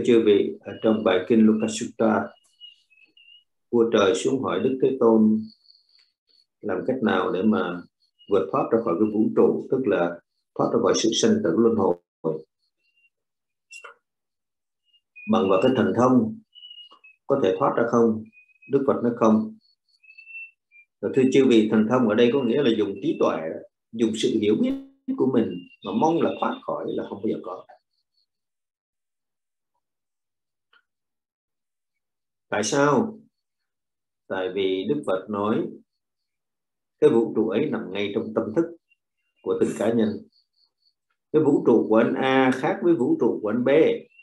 chư vị, ở trong bài kinh Lokasutta, vua trời xuống hỏi Đức Thế Tôn làm cách nào để mà vượt thoát ra khỏi cái vũ trụ, tức là thoát ra khỏi sự sanh tử luân hồi bằng vào cái thần thông, có thể thoát ra không? Đức Phật nói không. Và thưa chư vị, thần thông ở đây có nghĩa là dùng trí tuệ, dùng sự hiểu biết của mình mà mong là thoát khỏi là không bao giờ có. Tại sao? Tại vì Đức Phật nói cái vũ trụ ấy nằm ngay trong tâm thức của từng cá nhân. Cái vũ trụ của anh A khác với vũ trụ của anh B.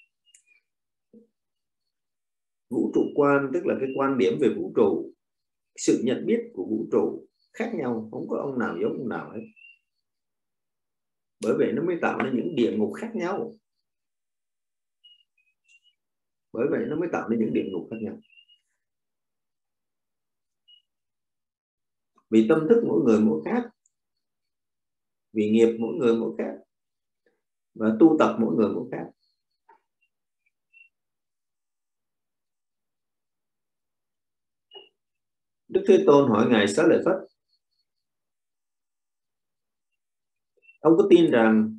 Vũ trụ quan tức là cái quan điểm về vũ trụ, sự nhận biết của vũ trụ khác nhau, không có ông nào giống ông nào hết. Bởi vậy nó mới tạo nên những địa ngục khác nhau. Vì tâm thức mỗi người mỗi khác, vì nghiệp mỗi người mỗi khác, và tu tập mỗi người mỗi khác. Đức Thế Tôn hỏi Ngài Xá Lợi Phất: ông có tin rằng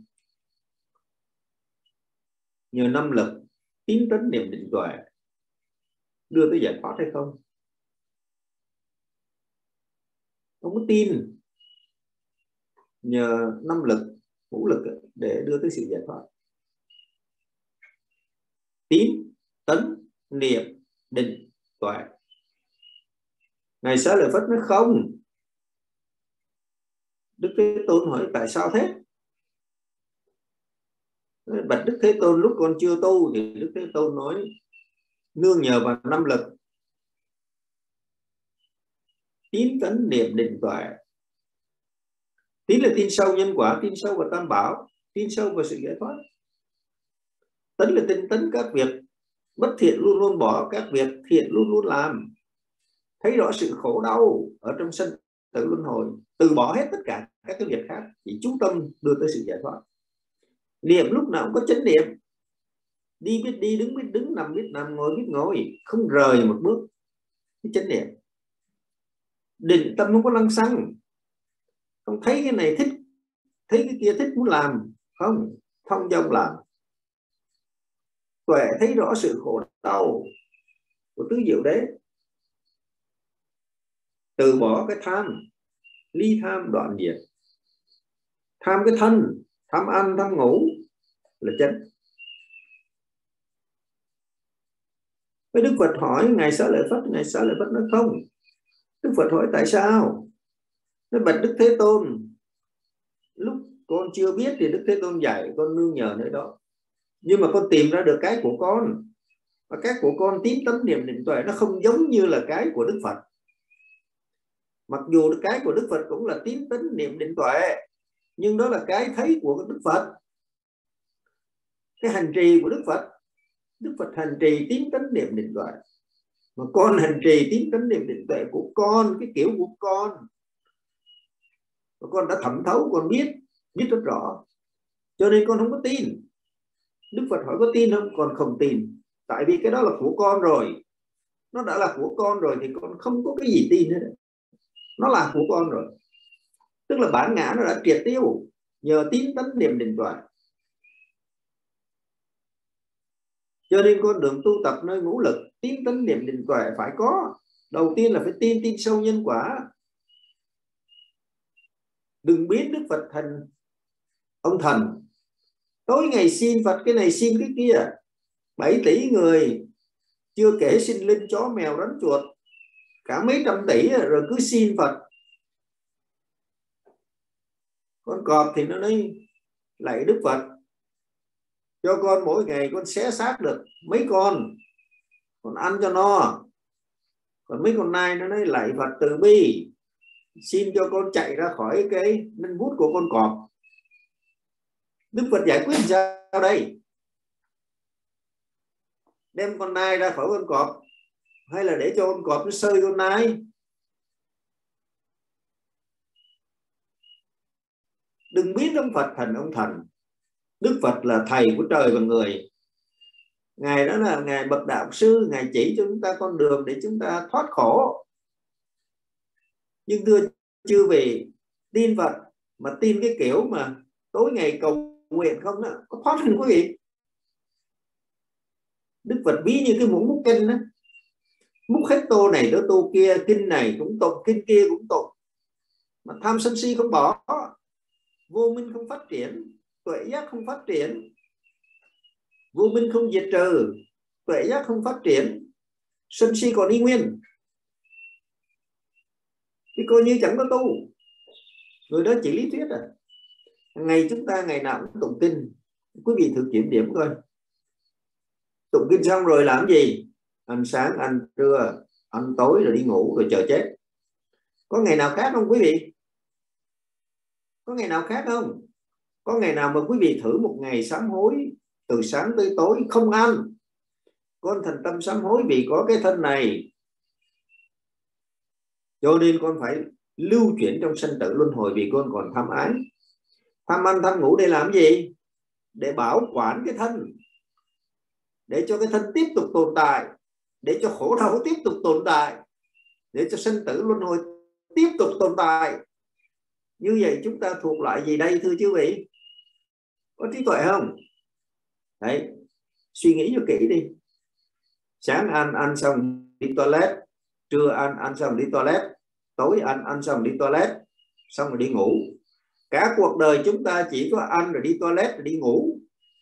nhờ năm lực, tín tấn, niệm định tuệ đưa tới giải thoát hay không? Ông có tin nhờ năm lực, ngũ lực để đưa tới sự giải thoát? Tín, tấn, niệm, định, tuệ. Ngài Xá Lợi Phất nói không. Đức Thế Tôn hỏi tại sao thế? Bạch Đức Thế Tôn, lúc con chưa tu thì Đức Thế Tôn nói nương nhờ vào năm lực, tín, tấn, niệm, định, tuệ. Tín là tin sâu nhân quả, tin sâu vào tam bảo, tin sâu vào sự giải thoát. Tấn là tinh tấn các việc bất thiện luôn luôn bỏ, các việc thiện luôn luôn làm. Thấy rõ sự khổ đau ở trong sanh tử luân hồi, từ bỏ hết tất cả các cái việc khác, chỉ chú tâm đưa tới sự giải thoát. Niệm lúc nào cũng có chánh niệm, đi biết đi, đứng biết đứng, nằm biết nằm, ngồi biết ngồi, không rời một bước, cái chánh niệm. Định tâm không có lăng xăng, không thấy cái này thích, thấy cái kia thích muốn làm, không, thông dong làm. Tuệ thấy rõ sự khổ đau của tứ diệu đế, từ bỏ cái tham, ly tham đoạn diệt. Tham cái thân, tham ăn, tham ngủ là chánh. Với Đức Phật hỏi Ngài Xá Lợi Phất, Ngài Xá Lợi Phất nói không. Đức Phật hỏi tại sao? Nói bạch Đức Thế Tôn, lúc con chưa biết thì Đức Thế Tôn dạy con nương nhờ nơi đó, nhưng mà con tìm ra được cái của con, và cái của con tín tấn niệm định tuệ nó không giống như là cái của Đức Phật. Mặc dù cái của Đức Phật cũng là tín tấn niệm định tuệ, nhưng đó là cái thấy của Đức Phật, cái hành trì của Đức Phật. Đức Phật hành trì tín tấn niệm định tuệ, mà con hành trì tín tấn niệm định tuệ của con, cái kiểu của con, và con đã thẩm thấu, con biết rất rõ, cho nên con không có tin. Đức Phật hỏi có tin không? Con không tin, tại vì cái đó là của con rồi. Nó đã là của con rồi thì con không có cái gì tin hết. Nó là của con rồi, tức là bản ngã nó đã triệt tiêu nhờ tín tấn niệm định tuệ. Cho nên con đường tu tập nơi ngũ lực, tín tấn niệm định tuệ phải có. Đầu tiên là phải tin sâu nhân quả. Đừng biến Đức Phật thành ông thần, tối ngày xin Phật cái này xin cái kia. 7 tỷ người, chưa kể sinh linh chó mèo rắn chuột, cả mấy trăm tỷ rồi cứ xin Phật. Con cọp thì nó nói lạy Đức Phật cho con mỗi ngày con xé xác được mấy con ăn cho no. Còn mấy con nai nó nói lạy Phật từ bi, xin cho con chạy ra khỏi cái nanh vuốt của con cọp. Đức Phật giải quyết sao đây? Đem con nai ra khỏi con cọp, hay là để cho con cọp nó sơi con nai? Đừng biến ông Phật thành ông thần. Đức Phật là thầy của trời và người, Ngài đó là Ngài bậc đạo sư, Ngài chỉ cho chúng ta con đường để chúng ta thoát khổ. Nhưng thưa chư vị, tin Phật mà tin cái kiểu mà tối ngày cầu nguyện không đó, có thoát không quý vị? Đức Phật ví như cái muỗng múc kinh đó, múc hết tô này tới tô kia, kinh này cũng tụng, kinh kia cũng tụng, mà tham sân si không bỏ, vô minh không phát triển, tuệ giác không phát triển, vô minh không diệt trừ, tuệ giác không phát triển, sân si còn y nguyên, thì coi như chẳng có tu. Người đó chỉ lý thuyết à. Ngày chúng ta ngày nào cũng tụng kinh, quý vị thử kiểm điểm coi, tụng kinh xong rồi làm gì? Ăn sáng, ăn trưa, ăn tối, rồi đi ngủ, rồi chờ chết. Có ngày nào khác không quý vị? Có ngày nào khác không? Có ngày nào mà quý vị thử một ngày sám hối từ sáng tới tối không ăn, con thành tâm sám hối vì có cái thân này cho nên con phải lưu chuyển trong sanh tử luân hồi vì con còn tham ái. Tham ăn tham ngủ để làm gì? Để bảo quản cái thân, để cho cái thân tiếp tục tồn tại, để cho khổ đau tiếp tục tồn tại, để cho sanh tử luân hồi tiếp tục tồn tại. Như vậy chúng ta thuộc loại gì đây thưa quý vị? Có trí tuệ không? Đấy, suy nghĩ cho kỹ đi. Sáng ăn xong đi toilet, trưa ăn xong đi toilet, tối ăn xong đi toilet, xong rồi đi ngủ. Cả cuộc đời chúng ta chỉ có ăn rồi đi toilet rồi đi ngủ,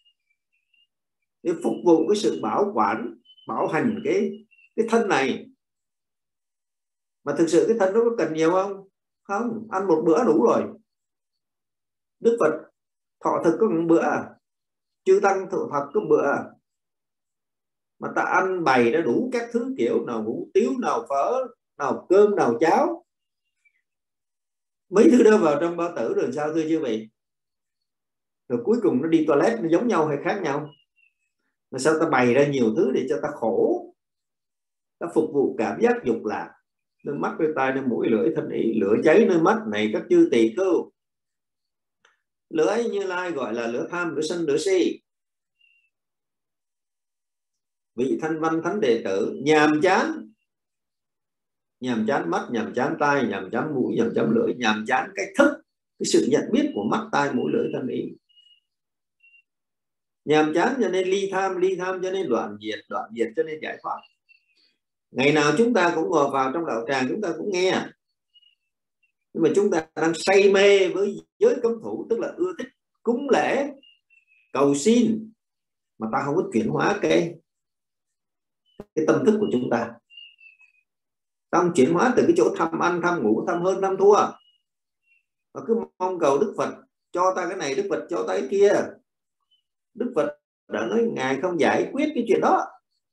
để phục vụ cái sự bảo quản, bảo hành cái thân này. Mà thực sự cái thân nó có cần nhiều không? Không, ăn một bữa đủ rồi. Đức Phật thọ thực có một bữa, chư tăng thọ thực có bữa, mà ta ăn bày đã đủ các thứ kiểu, nào hủ tiếu, nào phở, nào cơm, nào cháo, mấy thứ đó vào trong bao tử rồi sao thưa quý vị? Rồi cuối cùng nó đi toilet nó giống nhau hay khác nhau? Mà sao ta bày ra nhiều thứ để cho ta khổ? Ta phục vụ cảm giác dục lạc, nơi mắt, nơi tai, nơi mũi, lưỡi, thân ý, lửa cháy nơi mắt này các chư tỳ khưu. Lửa Như Lai gọi là lửa tham, lửa sân, lửa si. Vị thanh văn thánh đệ tử nhàm chán, nhàm chán mắt, nhàm chán tai, nhàm chán mũi, nhàm chán lưỡi, nhàm chán cái thức, cái sự nhận biết của mắt, tai, mũi, lưỡi, thân ý. Nhàm chán cho nên ly tham, ly tham cho nên đoạn diệt cho nên giải thoát. Ngày nào chúng ta cũng ngồi vào trong đạo tràng, chúng ta cũng nghe, nhưng mà chúng ta đang say mê với giới cấm thủ, tức là ưa thích cúng lễ cầu xin, mà ta không có chuyển hóa cái tâm thức của chúng ta. Ta không chuyển hóa từ cái chỗ tham ăn, tham ngủ, tham hơn, tham thua, và cứ mong cầu Đức Phật cho ta cái này, Đức Phật cho ta cái kia. Đức Phật đã nói Ngài không giải quyết cái chuyện đó.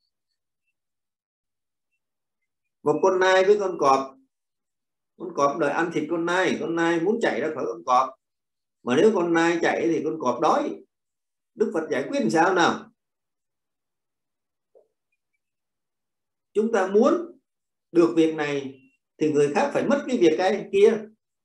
Một con nai với con cọp đòi ăn thịt con nai muốn chạy ra khỏi con cọp, mà nếu con nai chạy thì con cọp đói. Đức Phật giải quyết làm sao nào? Chúng ta muốn được việc này thì người khác phải mất cái việc cái kia.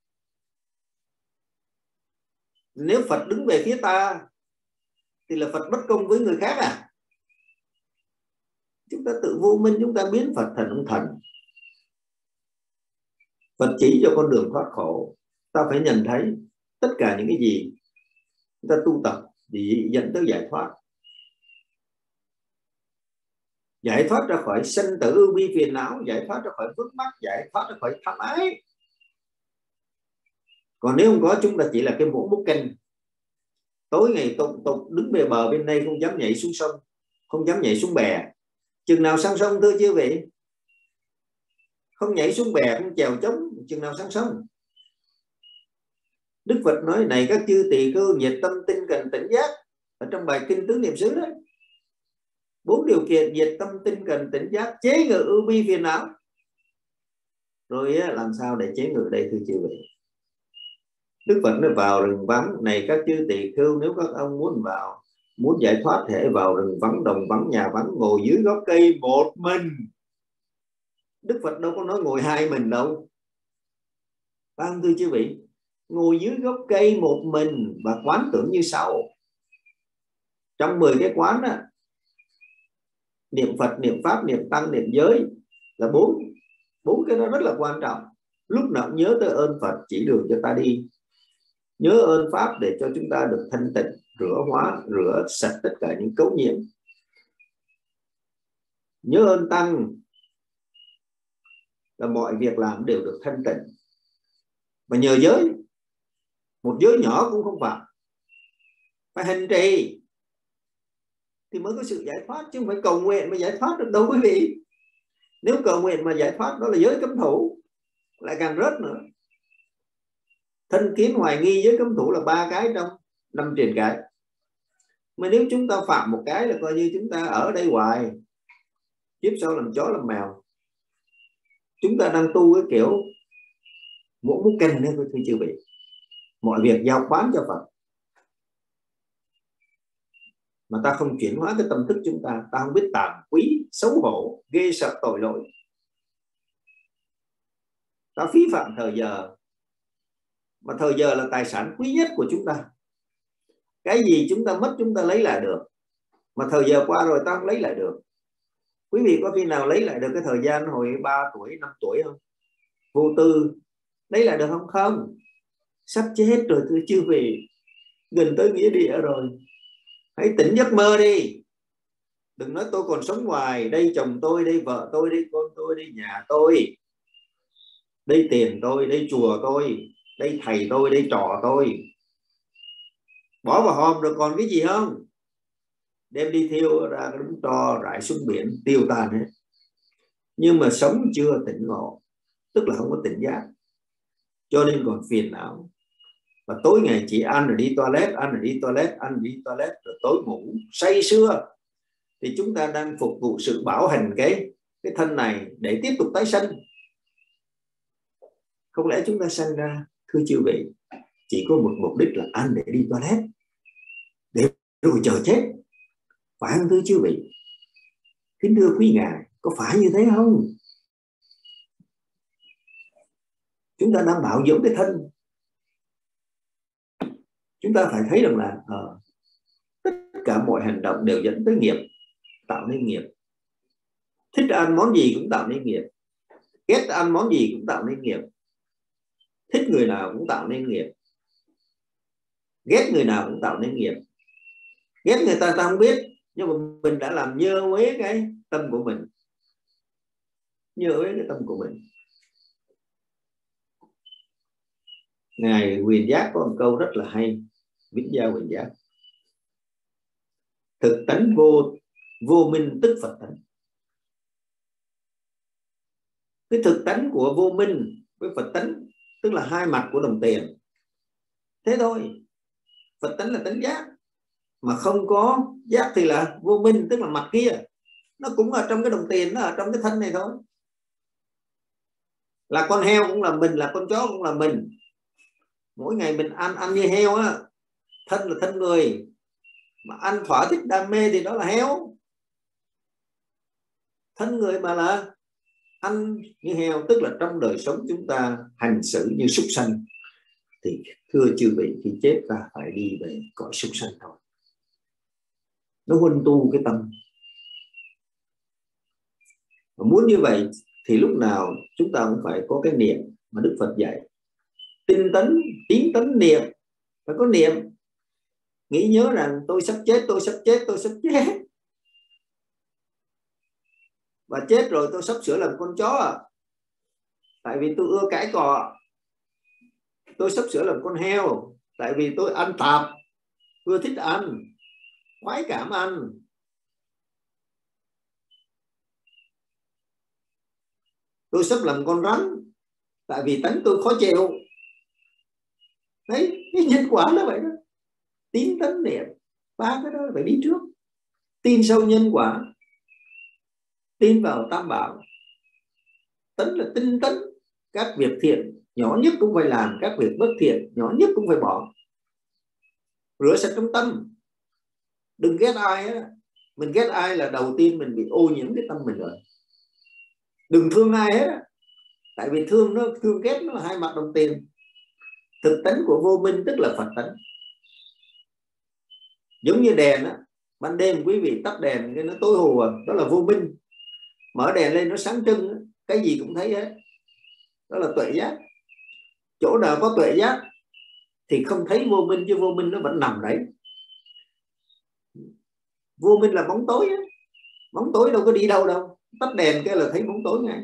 Nếu Phật đứng về phía ta thì là Phật bất công với người khác à? Chúng ta tự vô minh, chúng ta biến Phật thành ông thần. Phật chỉ cho con đường thoát khổ, ta phải nhận thấy tất cả những cái gì chúng ta tu tập để dẫn tới giải thoát. Giải thoát ra khỏi sanh tử ưu bi phiền não, giải thoát ra khỏi vướng mắc, giải thoát ra khỏi tham ái. Còn nếu không có, chúng ta chỉ là cái muỗng múc canh, tối ngày tụng đứng bề bờ bên đây, không dám nhảy xuống sông, không dám nhảy xuống bè. Chừng nào sang sông thưa chứ vị? Không nhảy xuống bè, không chèo chống, chừng nào sang sông? Đức Phật nói này các chư tỳ khưu, nhiệt tâm tinh cần tỉnh giác, ở trong bài kinh Tứ Niệm xứ đấy. 4 điều kiện nhiệt tâm tinh cần tỉnh giác, chế ngự ưu bi phiền não. Rồi làm sao để chế ngự đây thưa chư vị? Đức Phật nói vào rừng vắng, này các chư tỳ khưu, nếu các ông muốn vào, muốn giải thoát, thể vào rừng vắng, đồng vắng, nhà vắng, ngồi dưới gốc cây một mình. Đức Phật đâu có nói ngồi hai mình đâu. Vâng thưa chư vị, ngồi dưới gốc cây một mình và quán tưởng như sau. Trong 10 cái quán á, niệm Phật, niệm Pháp, niệm Tăng, niệm giới là bốn cái đó rất là quan trọng. Lúc nào cũng nhớ tới ơn Phật chỉ đường cho ta đi, nhớ ơn Pháp để cho chúng ta được thanh tịnh, rửa sạch tất cả những cấu nhiễm, nhớ ơn Tăng là mọi việc làm đều được thanh tịnh. Và nhờ giới, một giới nhỏ cũng không phải hành trì thì mới có sự giải thoát, chứ không phải cầu nguyện mà giải thoát được đâu quý vị. Nếu cầu nguyện mà giải thoát đó là giới cấm thủ, lại càng rớt nữa. Thân kiến hoài nghi giới cấm thủ là 3 cái trong 5 truyền cái. Mà nếu chúng ta phạm một cái là coi như chúng ta ở đây hoài, kiếp sau làm chó làm mèo. Chúng ta đang tu cái kiểu muỗng múc canh đấy thưa chư vị. Mọi việc giao khoán cho Phật, mà ta không chuyển hóa cái tâm thức chúng ta không biết tàm quý, xấu hổ, ghê sợ tội lỗi. Ta phí phạm thời giờ, mà thời giờ là tài sản quý nhất của chúng ta. Cái gì chúng ta mất chúng ta lấy lại được, mà thời giờ qua rồi ta không lấy lại được. Quý vị có khi nào lấy lại được cái thời gian hồi 3 tuổi, 5 tuổi không? Vô tư lấy lại được không? Không. Sắp chết rồi thưa chư vị, gần tới nghĩa địa rồi. Hãy tỉnh giấc mơ đi. Đừng nói tôi còn sống ngoài, đây chồng tôi, đây vợ tôi, đây con tôi, đây nhà tôi, đây tiền tôi, đây chùa tôi, đây thầy tôi, đây trò tôi. Bỏ vào hòm rồi còn cái gì không? Đem đi thiêu ra cái đống tro rải xuống biển tiêu tan hết. Nhưng mà sống chưa tỉnh ngộ, tức là không có tỉnh giác, cho nên còn phiền não. Và tối ngày chỉ ăn rồi đi toilet, ăn rồi đi toilet, ăn rồi đi toilet, rồi tối ngủ say sưa. Thì chúng ta đang phục vụ sự bảo hành cái thân này để tiếp tục tái sanh. Không lẽ chúng ta sanh ra thưa chư vị chỉ có một mục đích là ăn để đi toilet, để rồi chờ chết, phải không thưa chư vị? Kính thưa quý ngài, có phải như thế không? Chúng ta đang bảo dưỡng cái thân. Chúng ta phải thấy rằng là tất cả mọi hành động đều dẫn tới nghiệp, tạo nên nghiệp. Thích ăn món gì cũng tạo nên nghiệp, ghét ăn món gì cũng tạo nên nghiệp. Thích người nào cũng tạo nên nghiệp, ghét người nào cũng tạo nên nghiệp. Ghét người ta không biết, nhưng mà mình đã làm nhơ uế cái tâm của mình, nhơ uế cái tâm của mình. Ngài Huyền Giác có một câu rất là hay, Vĩnh Gia Huyền Giác: thực tánh vô minh tức Phật tánh. Cái thực tánh của vô minh với Phật tánh tức là hai mặt của đồng tiền. Thế thôi. Phật tánh là tánh giác, mà không có giác thì là vô minh, tức là mặt kia. Nó cũng ở trong cái đồng tiền, nó ở trong cái thân này thôi. Là con heo cũng là mình, là con chó cũng là mình. Mỗi ngày mình ăn như heo á, thân là thân người, mà ăn thỏa thích đam mê thì đó là heo. Thân người mà là ăn như heo, tức là trong đời sống chúng ta hành xử như súc sanh. Thì thưa chư vị, khi chết ta phải đi về cõi súc sanh thôi. Nó huân tu cái tâm. Và muốn như vậy thì lúc nào chúng ta cũng phải có cái niệm mà Đức Phật dạy: tinh tấn, tín tấn, niệm. Phải có niệm, nghĩ nhớ rằng tôi sắp chết, tôi sắp chết, tôi sắp chết. Và chết rồi tôi sắp sửa làm con chó, tại vì tôi ưa cãi cọ. Tôi sắp sửa làm con heo, tại vì tôi ăn tạp, ưa thích ăn, khoái cảm ăn. Tôi sắp làm con rắn, tại vì tánh tôi khó chịu. Đấy, cái nhân quả là vậy đó. Tín tấn niệm, ba cái đó phải đi trước. Tin sâu nhân quả, tin vào tam bảo. Tấn là tinh tấn, các việc thiện nhỏ nhất cũng phải làm, các việc bất thiện nhỏ nhất cũng phải bỏ. Rửa sạch trong tâm. Đừng ghét ai á. Mình ghét ai là đầu tiên mình bị ô nhiễm cái tâm mình rồi. Đừng thương ai hết, tại vì thương ghét nó là hai mặt đồng tiền. Thực tánh của vô minh tức là Phật tánh. Giống như đèn á, Ban đêm quý vị tắt đèn cái nó tối hù à, đó là vô minh. Mở đèn lên nó sáng trưng, cái gì cũng thấy hết, đó là tuệ giác. Chỗ nào có tuệ giác thì không thấy vô minh, chứ vô minh nó vẫn nằm đấy. Vô minh là bóng tối á. Bóng tối đâu có đi đâu đâu, tắt đèn cái là thấy bóng tối ngay.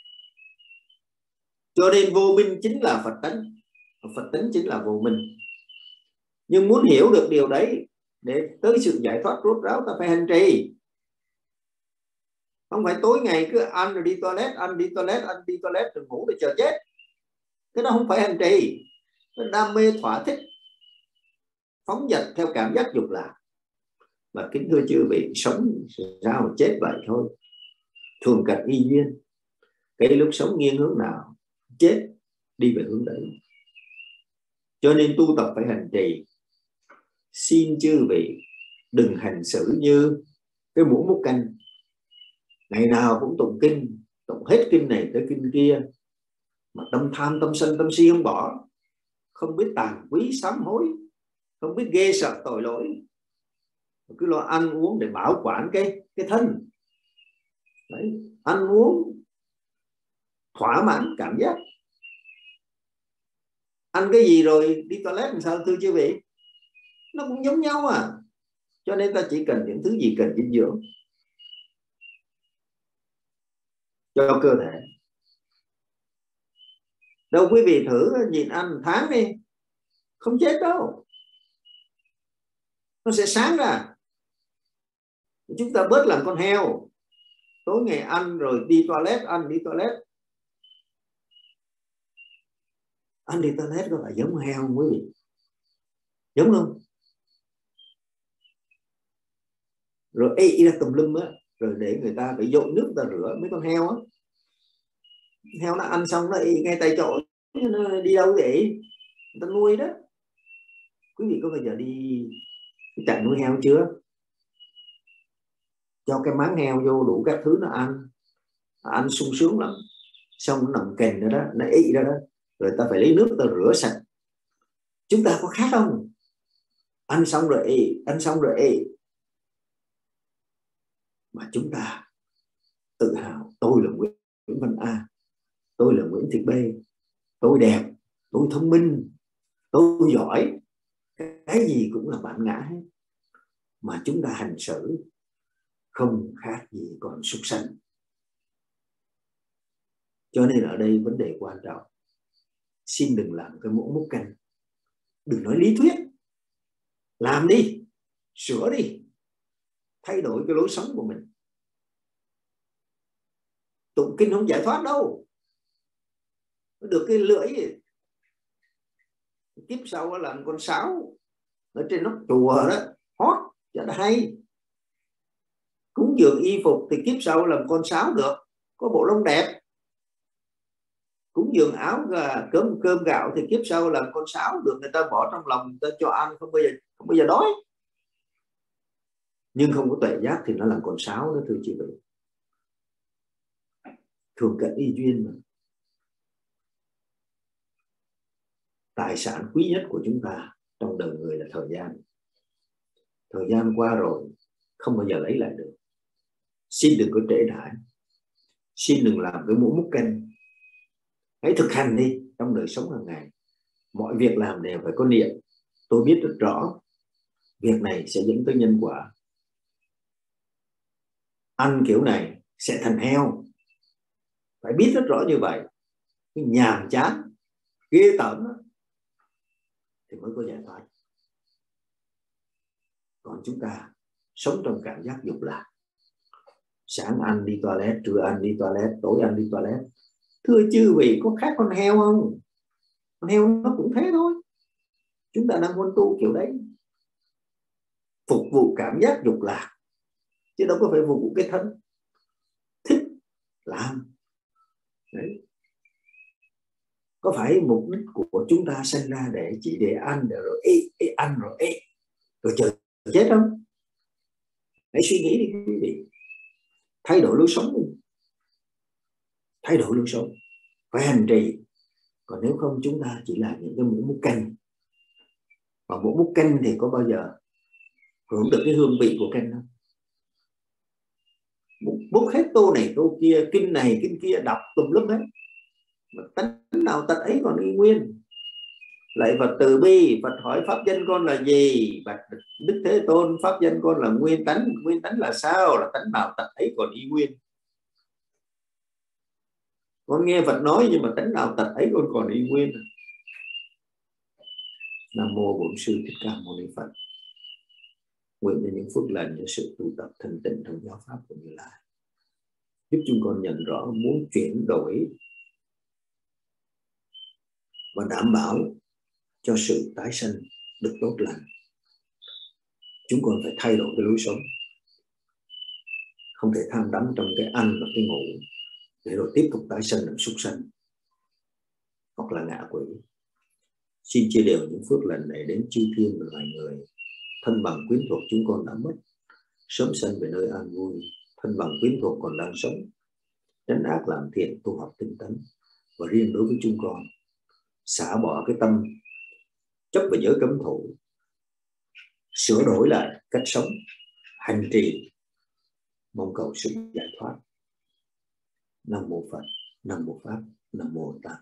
Cho nên vô minh chính là Phật tánh, Phật tánh chính là vô minh. Nhưng muốn hiểu được điều đấy để tới sự giải thoát rốt ráo, ta phải hành trì. Không phải tối ngày cứ ăn rồi đi toilet, ăn đi toilet, ăn đi toilet rồi ngủ để chờ chết. Cái đó không phải hành trì. Nó đam mê thỏa thích, phóng dật theo cảm giác dục lạc. Mà kính thưa chư vị, sống sao chết vậy thôi, thường cận y duyên. Cái lúc sống nghiêng hướng nào, chết đi về hướng đấy. Cho nên tu tập phải hành trì. Xin chư vị đừng hành xử như cái muỗng múc canh, ngày nào cũng tụng kinh, tụng hết kinh này tới kinh kia, mà tâm tham tâm sân tâm si không bỏ, không biết tàn quý sám hối, không biết ghê sợ tội lỗi, cứ lo ăn uống để bảo quản cái thân đấy, ăn uống thỏa mãn cảm giác. Ăn cái gì rồi đi toilet làm sao thưa chư vị, nó cũng giống nhau à. Cho nên ta chỉ cần những thứ gì cần dinh dưỡng cho cơ thể. Đâu quý vị thử nhịn ăn tháng đi, không chết đâu, nó sẽ sáng ra. Chúng ta bớt làm con heo, tối ngày ăn rồi đi toilet, ăn đi toilet. Ăn đi toilet có phải giống heo không quý vị? Giống không? Rồi ị ra tùm lum á, rồi để người ta phải dội nước ta rửa. Mấy con heo á, heo nó ăn xong nó ị ngay tại chỗ, nó đi đâu vậy? Người ta nuôi đó. Quý vị có bao giờ đi chạy nuôi heo chưa? Cho cái máng heo vô đủ các thứ nó ăn sung sướng lắm, xong nó nằm kềnh nữa đó, nó ị ra đó, rồi ta phải lấy nước ta rửa sạch. Chúng ta có khác không? Ăn xong rồi ị, ăn xong rồi ị. Mà chúng ta tự hào, tôi là Nguyễn Văn A, tôi là Nguyễn Thị B, tôi đẹp, tôi thông minh, tôi giỏi, cái gì cũng là bản ngã hết. Mà chúng ta hành xử không khác gì còn súc sanh. Cho nên ở đây vấn đề quan trọng, xin đừng làm cái muỗng múc canh, đừng nói lý thuyết, làm đi, sửa đi, thay đổi cái lối sống của mình. Tụng kinh không giải thoát đâu, nó được cái lưỡi kiếp sau làm con sáo ở trên nóc chùa đó, hót cho nó hay. Cúng dường y phục thì kiếp sau làm con sáo được, có bộ lông đẹp. Cúng dường áo cơm gạo thì kiếp sau làm con sáo được, người ta bỏ trong lòng, người ta cho ăn, không bao giờ đói. Nhưng không có tuệ giác thì nó làm con sáo đó thưa chị vị. Thường cận y duyên mà. Tài sản quý nhất của chúng ta trong đời người là thời gian. Thời gian qua rồi không bao giờ lấy lại được. Xin đừng có trễ nải, xin đừng làm cái muỗng múc canh. Hãy thực hành đi trong đời sống hàng ngày. Mọi việc làm đều phải có niệm. Tôi biết rất rõ việc này sẽ dẫn tới nhân quả. Ăn kiểu này sẽ thành heo, phải biết rất rõ như vậy. Cái nhàm chán ghê tởm thì mới có giải thoát. Còn chúng ta sống trong cảm giác dục lạc, sáng ăn đi toilet, trưa ăn đi toilet, tối ăn đi toilet. Thưa chư vị, có khác con heo không? Con heo nó cũng thế thôi. Chúng ta đang quân tu kiểu đấy, phục vụ cảm giác dục lạc, chứ đâu có phải phục vụ cái thân thích làm. Đấy. Có phải mục đích của chúng ta sinh ra để chỉ để ăn, để rồi ăn rồi rồi chờ chết không? Hãy suy nghĩ đi quý vị, thay đổi lối sống đi. Thay đổi lối sống, phải hành trì. Còn nếu không chúng ta chỉ là những cái muỗng múc canh. Và muỗng múc canh thì có bao giờ hưởng được cái hương vị của kinh không? Bút hết tô này tô kia, kinh này kinh kia, đọc tùm lum hết, mà tánh nào tật ấy còn y nguyên. Lạy Phật từ bi, Phật hỏi pháp danh con là gì? Bạch Đức Thế Tôn, pháp danh con là nguyên tánh. Nguyên tánh là sao? Là tánh nào tật ấy còn y nguyên. Con nghe Phật nói nhưng mà tánh nào tật ấy con còn y nguyên. Nam mô Bổn Sư Thích Ca Mâu Ni Phật. Nguyện cho những phước lành cho sự tu tập thanh tịnh trong giáo pháp của Như Lai, giúp chúng con nhận rõ muốn chuyển đổi và đảm bảo cho sự tái sanh được tốt lành. Chúng con phải thay đổi cái lối sống, không thể tham đắm trong cái ăn và cái ngủ để rồi tiếp tục tái sanh làm súc sanh hoặc là ngạ quỷ. Xin chia đều những phước lành này đến chư thiên và loài người. Thân bằng quyến thuộc chúng con đã mất, sớm sanh về nơi an vui. Thân bằng quyến thuộc còn đang sống, tránh ác làm thiện, tu học tinh tấn. Và riêng đối với chúng con, xả bỏ cái tâm chấp và giới cấm thủ, sửa đổi lại cách sống, hành trì, mong cầu sự giải thoát. Nam mô Phật, Nam mô Pháp, Nam mô Tạng